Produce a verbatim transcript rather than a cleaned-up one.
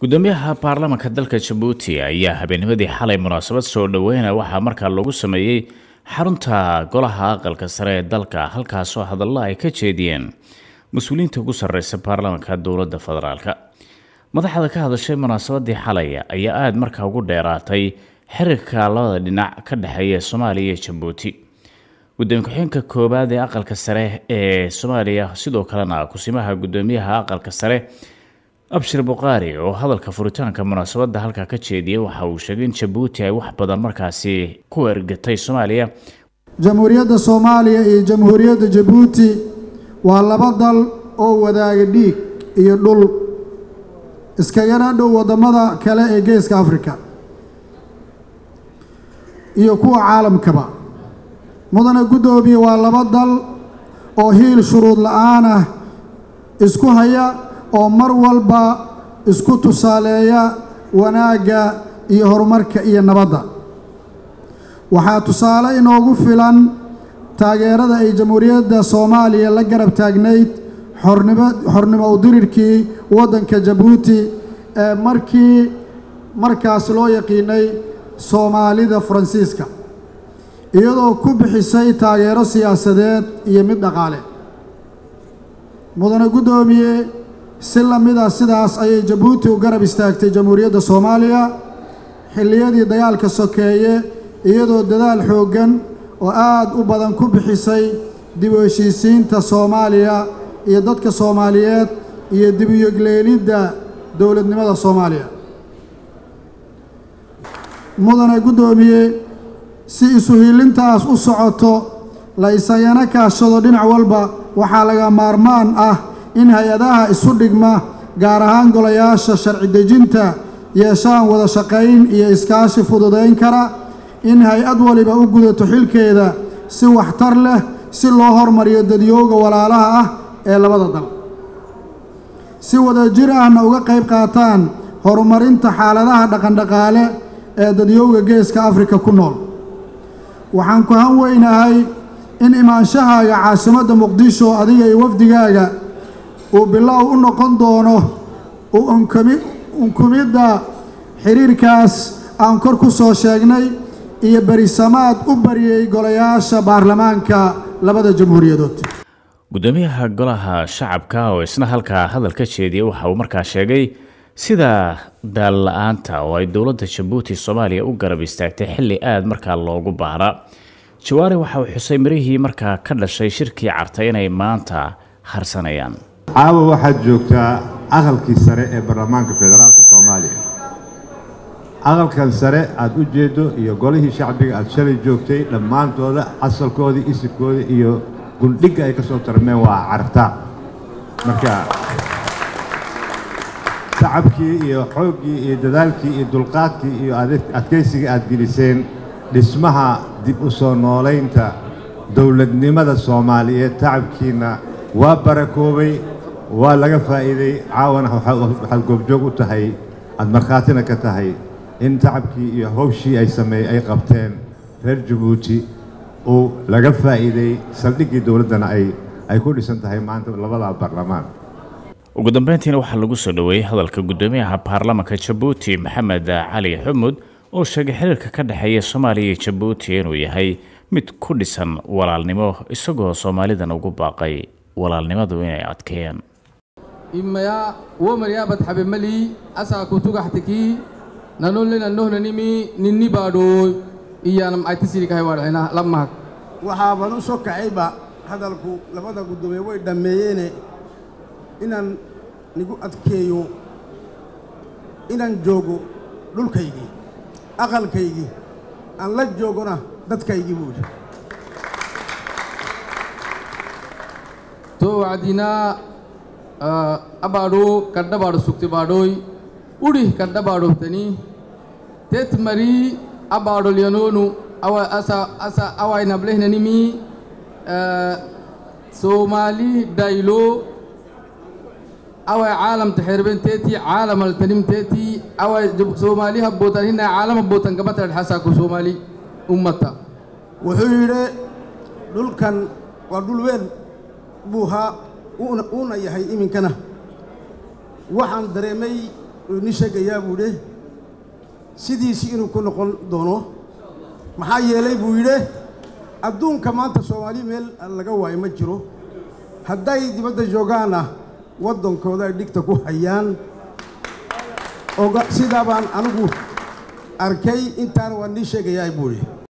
gudoomiyaha baarlamaanka dalka Djibouti ayaa habeennimadii xalay munaasabad soo dhaweynaya waxa markaa lagu sameeyay xarunta golaha aqalka sare ee dalka halkaas oo hadallo ay ka jeediyeen mas'uuliyiinta ugu sarreysa baarlamaanka dowladda federaalka. madaxda ka hadashay munaasabadii xalay ayaa aad markaa ugu dheeraatay xiriirka labada dhinac ka dhaxeeya Soomaaliya iyo Djibouti. gudoomiye ku-xigeenka koobaad ee aqalka sare ee Soomaaliya sidoo kalena kusimaha gudoomiyaha aqalka sare Abshir Buqaari oo hadalka furitaanka munaasabadda halka ka jeediyay waxa uu sheegay in Djibouti ay wax badan markaasi ku ergatay Soomaaliya. Jamhuuriyadda Soomaaliya iyo Jamhuuriyadda Djibouti waa laba dal oo wadaaga dhiig iyo dhul iskaga dhow wadamada kale ee Geeska Afrika iyo kuwa caalamkaba. mudane gudoomiye waa laba dal oo hiil shuruud la'aan ah isku haya oo mar walba isku tusaaleeya wanaaga iyo horumarka iyo nabadda. waxaa tusaale inoogu filan taageerada ay Jamhuuriyadda Soomaaliya la garab taagnayd xornimo xornimo u dirirkii waddanka Djibouti ee markii markaas loo yaqiinay Soomaalida Faransiiska iyadoo ku bixisay taageero siyaasadeed iyo mid dhaqaale. mudane gudoomiye si lamid ah sidaas ayay Djibouti u garab istaagtay Jamhuuriyadda Soomaaliya xilliyadii dagaalka sokeeye iyadoo dadaal xooggan oo aad u badan ku bixisay dib u heshiisiinta Soomaaliya iyo dadka Soomaaliyeed iyo dib u yegleelidda dowladnimada Soomaaliya. mudane gudoomiye si isu hiilintaas u socoto la isagana kaashado dhinac walba waxaa laga maarmaan ah in hay-adaha isu dhigma gaar ahaan golayaasha sharci dejinta yeeshaan wada shaqayn iyo iskaashi fududeyn kara in hay-ad waliba u gudato xilkeeda si waxtar leh si loo hormariyo dadyooga walaalaha ah ee labada dal si wada jir ahna uga qayb qaataan horumarinta xaaladaha dhaqan-dhaqaale ee dadyooga Geeska Afrika ku nool. waxaan ku han weynahay in imaanshahaaga caasimadda Muqdisho adiga iyo wafdigaaga uu bilow u noqon doono oo unkumidda xiriirkaas aan kor ku soo sheegnay iyo barisamaad u bariyay golayaasha baarlamaanka labada jamhuuriyadood. gudoomiyaha golaha shacabka oo isna halka hadal ka jeediyay waxa uu markaa sheegay sida daal la'aanta oo ay dowladda Djibouti Soomaaliya u garab istaagtay xilli aad markaa loogu baahnaa. Jawaari waxa uu xusay mirihii markaa ka dhashay shirkii cartay inay maanta harsanayaan. caawa waxaad joogtaa aqalkii sare ee baarlamaanka federaalka Soomaaliya. aqalkan sare aad u jeedo iyo golihii shacbiga aad shalay joogtay dhammaantooda asalkoodii isikooda iyo gundhiga ay ka soo tarmeen waa carta. marka shacabkii iyo xooggii iyo dadaalkii iyo dulqaadkii iyo adkaysiga aad geliseen dhismaha dib u soo noolaynta dowladnimada Soomaaliyeed tacabkiina waa barakoobay waa laga faa'iiday. caawana waxaad goobjoog u tahay aad markhaatina ka tahay in tacabkii iyo hawshii ay sameeyay ay qabteen reer Djibouti oo laga faa'iiday saldhiggii dowladdana ay ay ku dhisan tahay maanta labada baarlamaan. ugu dambeyntiina waxaa lagu soo dhaweeyay hadalka gudoomiyaha baarlamaanka Djibouti Maxamed Cali Xumud oo sheegay xiriirka ka dhaxeeya Soomaaliya iyo Djibouti inuu yahay mid ku dhisan walaalnimo isagoo Soomaalidan ugu baaqay walaalnimadu inay adkeeyaan. imaya wamariya badxabe mali asa ku tugaxtiki nanolina nohnanimi ninni baadho iyana ay tisiri ka haywaalina lama waxa baan u soo kacayba hadalku labada gudoomiye way dhameeyeen inaan nigu adkeeyo inaan joogo dhulkaygii aqalkaygii aan la joogona dadkaygii buu to wacdina abaadho kadda baadho sugti baadhoy uri kadda baadho tani tet mari abaadho lianoonu awa asa asa away nablehnanimi Somali daylo away caalam taxirben teti caalam altanim teti away Somali habbotan hina caalam habbotan gabatar xasa ku Somali ummata wuxuu yiri dhulkan waa dhul weyn buuha uuna yahay iminkana waxaan dareemay ni sheegayaa buu yidhi sidiisii inuu ku noqon doono maxaa yeelay buu yidhi adduunka maanta Soomaali meel laga waayo ma jiro hadday dibadda joogaana waddankooda ay dhigta ku hayaan oga sidaa baan anigu arkay intaan waan ni sheegayaa buu yidhi